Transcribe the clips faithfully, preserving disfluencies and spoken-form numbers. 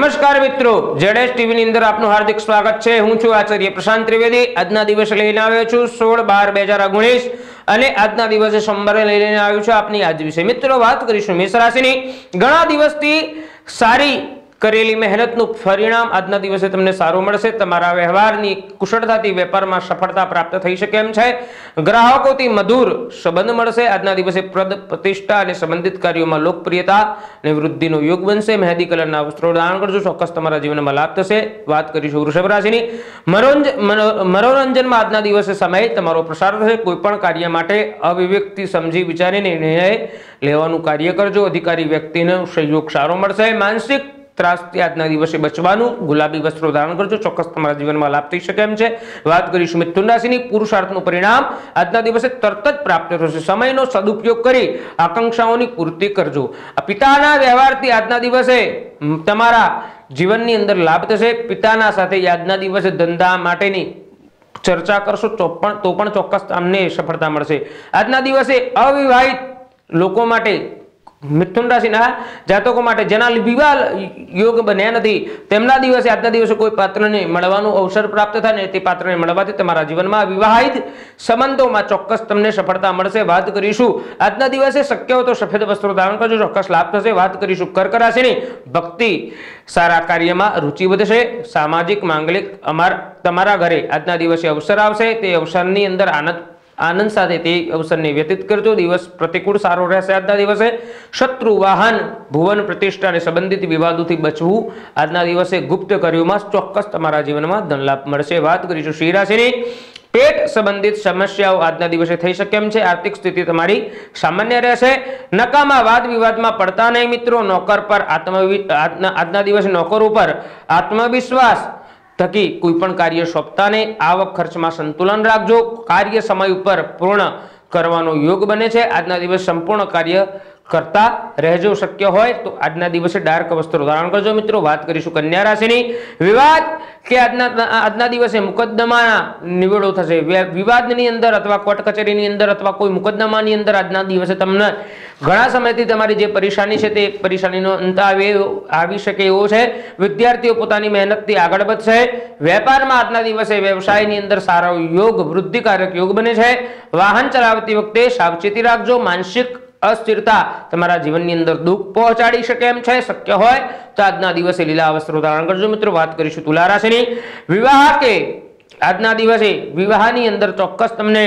नमस्कार मित्रों, जेडेस टीवी ની અંદર આપનું હાર્દિક સ્વાગત છે। હું છું આચાર્ય પ્રશાંત ત્રિવેદી। આજના દિવસે લઈને આવ્યો છું સોળ બાર બે હજાર ઓગણીસ અને આજના દિવસે સોમવારે લઈને આવ્યો છું આપની આજ વિશે। મિત્રો વાત કરીશું મેષ રાશિની। ઘણા દિવસથી સારી કરેલી મહેનતનું પરિણામ આજના દિવસે તમને સારું મળશે। તમારા વ્યવહારની કુશળતાથી વેપારમાં સફળતા પ્રાપ્ત થઈ શકે એમ છે। ગ્રાહકોથી મધુર સંબંધ મળશે। આજના દિવસે પદ પ્રતિષ્ઠા અને સંબંધિત કાર્યોમાં લોકપ્રિયતા અને વૃદ્ધિનો યોગ બનશે। મહેંદી કલરના વસ્ત્રો ધારણ કરજો, ચોક્કસ તમારા જીવનમાં લાભ થશે। વાત કરીશું વૃષભ રાશિની। મનોરંજનમાં આજના દિવસે સમય તમારો પ્રસાર થશે। કોઈ પણ કાર્ય માટે અવિવેકથી સમજી વિચારીને નિર્ણય લેવાનું કાર્ય કરજો। અધિકારી વ્યક્તિનો સહયોગ સારો મળશે। માનસિક ત્રાસથી આજના દિવસે બચવાનું, ગુલાબી વસ્ત્રો ધારણ કરજો, ચોક્કસ તમારા જીવનમાં લાભ થઈ શકે એમ છે। વાત કરીશું મિથુન રાશિની। પુરુષાર્થનું પરિણામ આજના દિવસે તરત જ પ્રાપ્ત થશે। સમયનો સદુપયોગ કરી આકાંક્ષાઓની પૂર્તિ કરજો। પિતાના વ્યવહારથી આજના દિવસે તમારા જીવનની અંદર લાભ થશે। પિતાના સાથે આજના દિવસે ધંધા માટેની ચર્ચા કરશો તો પણ તો પણ ચોક્કસ તમને સફળતા મળશે। આજના દિવસે અવિવાહિત લોકો માટે, મિથુન રાશિના જાતકો માટે જેના વિવાહ યોગ બન્યા નથી તેમના દિવસે આજના દિવસે કોઈ પાત્રને મળવાનો અવસર પ્રાપ્ત થાય ને તે પાત્રને મળવાથી તમારા જીવનમાં વિવાહિત સંબંધોમાં ચોક્કસ તમને સફળતા મળશે। વાત કરીશું આજના દિવસે શક્ય હોય તો સફેદ વસ્ત્રો ધારણ કરજો, ચોક્કસ લાભ થશે। વાત કરીશું કર્ક રાશિની। ભક્તિ સારા કાર્યમાં રુચિ વધશે। સામાજિક માંગલિક અમાર તમારા ઘરે આજના દિવસે અવસર આવશે। તે અવસરની અંદર આનંદ આનંદ સાથે તે અવસરને વ્યતીત કરજો। દિવસ પ્રતિકૂળ સારો રહેશે। આજના દિવસે શત્રુ, વાહન, ભુવન પ્રતિષ્ઠા અને સંબંધિત વિવાદોથી બચવું। આજના દિવસે ગુપ્ત કાર્યોમાં ચોક્કસ તમારા જીવનમાં ધન લાભ મળશે। વાત કરીશું સિંહ રાશિની। પેટ સંબંધિત સમસ્યાઓ આજના દિવસે થઈ શકે એમ છે। આર્થિક સ્થિતિ તમારી સામાન્ય રહેશે। નકામા વાદ વિવાદમાં પડતા નહીં મિત્રો। નોકર પર આત્મવિશ્વાસ આજના દિવસે નોકર ઉપર આત્મવિશ્વાસ થકી કોઈ પણ કાર્ય સોંપતા નહીં। આવક ખર્ચમાં સંતુલન રાખજો। કાર્ય સમય ઉપર પૂર્ણ કરવાનો યોગ બને છે। આજના દિવસે સંપૂર્ણ કાર્ય કરતા રહેજો। શક્ય હોય તો આજના દિવસે ડાર્ક વસ્ત્રો ધારણ કરજો મિત્રો। વાત કરીશું કન્યા રાશિની। વિવાદ કે આજના આજના દિવસે મુકદ્દમાના નિવેડો થશે। વિવાદની અંદર અથવા કોર્ટ કચેરીની અંદર અથવા કોઈ મુકદ્દમાની અંદર આજના દિવસે તમને ઘણા સમયથી તમારી જે પરેશાની છે તે પરેશાનીનો અંત આવે આવી શકે એવો છે। વિદ્યાર્થીઓ પોતાની મહેનતથી આગળ વધશે। વેપારમાં આજના દિવસે વ્યવસાયની અંદર સારો યોગ, વૃદ્ધિકારક યોગ બને છે। વાહન ચલાવતી વખતે સાવચેતી રાખજો। માનસિક અસ્થિરતા તમારા જીવનની અંદર દુઃખ પહોંચાડી શકે એમ છે। શક્ય હોય તો આજના દિવસે લીલા વસ્ત્રો ધારણ કરજો મિત્રો। વાત કરીશું તુલા રાશિની। વિવાહ કે આજના દિવસે વિવાહની અંદર ચોક્કસ તમને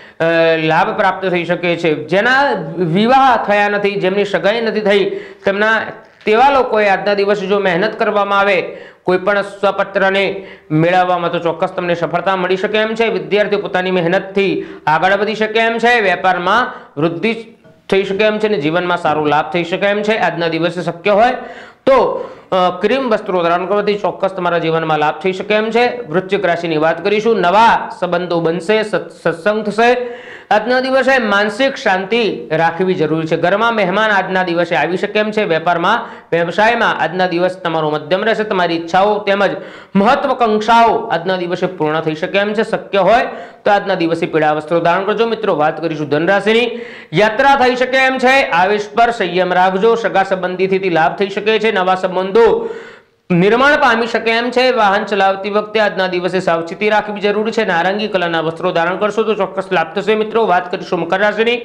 લાભ પ્રાપ્ત થઈ શકે છે। જેના વિવાહ થયા નથી, જેમની સગાઈ નથી થઈ, તેમના તેવા લોકોએ આજના દિવસે જો મહેનત કરવામાં આવે કોઈ પણ સ્વપત્રને મેળવવામાં તો ચોક્કસ તમને સફળતા મળી શકે એમ છે। વિદ્યાર્થીઓ પોતાની મહેનતથી આગળ વધી શકે એમ છે। વેપારમાં વૃદ્ધિ થઈ શકે એમ છે ને જીવનમાં સારો લાભ થઈ શકે એમ છે। આજના દિવસે શક્ય હોય તો ક્રીમ વસ્ત્રો ધારણ કરવાથી ચોક્કસ તમારા જીવનમાં લાભ થઈ શકે એમ છે। વૃશ્ચિક રાશિની વાત કરીશું। નવા સંબંધો બનશે, સત્સંગ થશે। આજના દિવસે માનસિક શાંતિ રાખવી જરૂરી છે। ઘરમાં મહેમાન આજના દિવસે આવી શકે એમ છે। વેપારમાં, વ્યવસાયમાં આજના દિવસ તમારો મધ્યમ રહેશે। તમારી ઈચ્છાઓ તેમજ મહત્વકાંક્ષાઓ આજના દિવસે પૂર્ણ થઈ શકે એમ છે। શક્ય હોય તો આજના દિવસે પીળા વસ્ત્રો ધારણ કરજો મિત્રો। વાત કરીશું ધન રાશિની। યાત્રા થઈ શકે એમ છે। આવેશ પર સંયમ રાખજો। સગા સંબંધીથી લાભ થઈ શકે છે। નવા સંબંધો નિર્માણ પામી શકે એમ છે। વાહન ચલાવતી વખતે આજના દિવસે સાવચેતી રાખવી જરૂરી છે। નારંગી કલરના વસ્ત્રો ધારણ કરશો તો ચોક્કસ લાભ થશે મિત્રો। વાત કરીશું મકર રાશિની।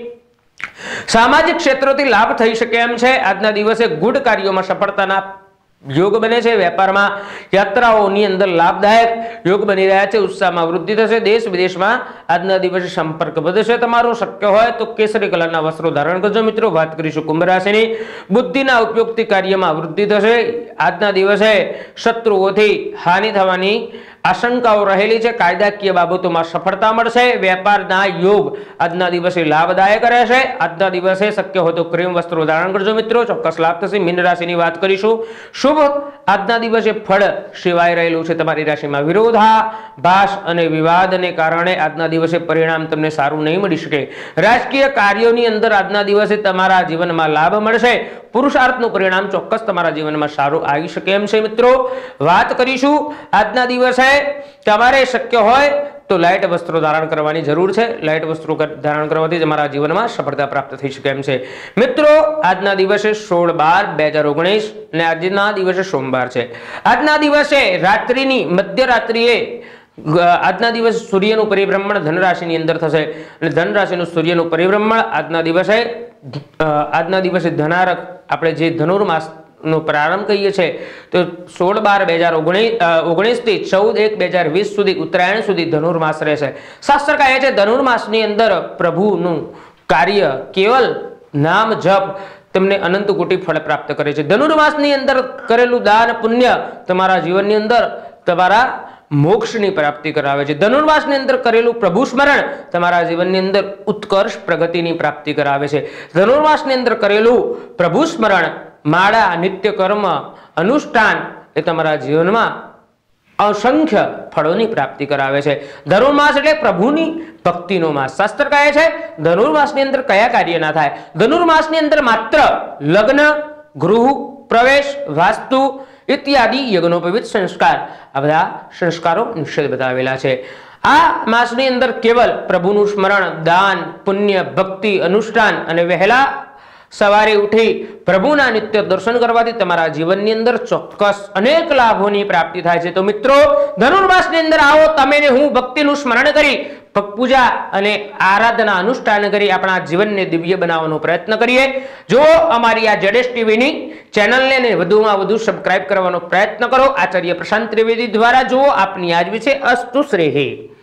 સામાજિક ક્ષેત્રોથી લાભ થઈ શકે એમ છે। આજના દિવસે ગુડ કાર્યોમાં સફળતાના યોગ બને છે। વેપારમાં યાત્રાઓની અંદર લાભદાયક યોગ બની રહ્યા છે। ઉત્સાહમાં વૃદ્ધિ થશે। દેશ વિદેશમાં આજના દિવસે સંપર્ક વધશે તમારો। શક્ય હોય તો કેસરી કલરના વસ્ત્રો ધારણ કરજો મિત્રો। વાત કરીશું કુંભ રાશિની। બુદ્ધિના ઉપયોગથી કાર્યમાં વૃદ્ધિ થશે। આજના દિવસે શત્રુઓથી હાનિ થવાની આશંકાઓ રહેલી છે। કાયદાકીય બાબતોમાં સફળતા મળશે। વેપારના યોગ આજના દિવસે લાભદાયક રહેશે। આજના દિવસે શક્ય હોય તો ક્રીમ વસ્ત્રો ધારણ કરજો મિત્રો। ચોક્કસ લાભ થશે। મીન રાશિની વાત કરીશું। શુભ આજના દિવસે ફળ સેવાઈ રહેલું છે તમારી રાશિમાં। વિરોધાભાસ અને વિવાદને કારણે આજના દિવસે પરિણામ તમને સારું નહીં મળી શકે। રાજકીય કાર્યોની અંદર આજના દિવસે તમારા જીવનમાં લાભ મળશે। પુરુષાર્થનું પરિણામ ચોક્કસ તમારા જીવનમાં સારું આવી શકે એમ છે મિત્રો। વાત કરીશું આજના દિવસે તમારે શક્ય હોય તો લાઇટ વસ્ત્રો ધારણ કરવાની જરૂર છે। લાઇટ વસ્ત્રો ધારણ કરવાથી તમારા જીવનમાં સફળતા પ્રાપ્ત થઈ શકે એમ છે। મિત્રો, આજના દિવસે સોળ બાર બે હજાર ઓગણીસ અને આજના દિવસે સોમવાર છે। આજના દિવસે રાત્રિની મધ્યરાત્રિએ આજના દિવસે સૂર્યનું પરિભ્રમણ ધન રાશિની અંદર થશે અને ધન રાશિનું સૂર્યનું પરિભ્રમણ આજના દિવસે આજના દિવસે ધનારક આપણે જે ધનુર્માસ નો પ્રારંભ કહીએ છીએ તો સોળ બાર બે હજાર ઓગણીસ ઓગણીસ થી ચૌદ એક બે હજાર વીસ સુધી ઉત્તરાયણ સુધી ધનુર્માસ રહેશે। શાસ્ત્ર કહે છે ધનુર્માસની અંદર પ્રભુનું કાર્ય કેવલ નામ જપ તમને અનંત કોટી ફળ પ્રાપ્ત કરે છે। ધનુર્માસની અંદર કરેલું દાન પુણ્ય તમારા જીવનની અંદર તમારા મોક્ષની પ્રાપ્તિ કરાવે છે। ધનુર્માસની અંદર કરેલું પ્રભુ સ્મરણ તમારા જીવનની અંદર ઉત્કર્ષ પ્રગતિની પ્રાપ્તિ કરાવે છે। ધનુર્માસની અંદર કરેલું પ્રભુ સ્મરણ માળા નિત્ય કર્મ અનુષ્ઠાન એ તમારા જીવનમાં અસંખ્ય ફળોની પ્રાપ્તિ કરાવે છે। ધનુર્માસ એટલે પ્રભુની ભક્તિનો માસ। શાસ્ત્ર કહે છે ધનુર્માસની અંદર કયા કાર્ય ના થાય? ધનુર્માસની અંદર માત્ર લગ્ન, ગૃહ પ્રવેશ, વાસ્તુ ઇત્યાદિ યજ્ઞોપવિત સંસ્કાર આ બધા સંસ્કારો નિષેધ બતાવેલા છે। આ માસની અંદર કેવલ પ્રભુનું સ્મરણ, દાન, પુણ્ય, ભક્તિ, અનુષ્ઠાન અને વહેલા સવારે ઉઠી પ્રભુના નિત્ય દર્શન કરવાથી તમારા જીવનની અંદર ચોક્કસ અનેક લાભોની પ્રાપ્તિ થાય છે। તો મિત્રો, ધનુર્માસની અંદર આવો તમે ને હું ભક્તિનું સ્મરણ કરી પૂજા અને આરાધના અનુષ્ઠાન કરી આપણા જીવનને દિવ્ય બનાવવાનો પ્રયત્ન કરીએ। જો અમારી આ જેડેશ ટીવીની ચેનલને ને વધુમાં વધુ સબસ્ક્રાઇબ કરવાનો પ્રયત્ન કરો। આચાર્ય પ્રશાંત ત્રિવેદી દ્વારા જુઓ। આપની આજ વિશે અસ્તુ શ્રેહી।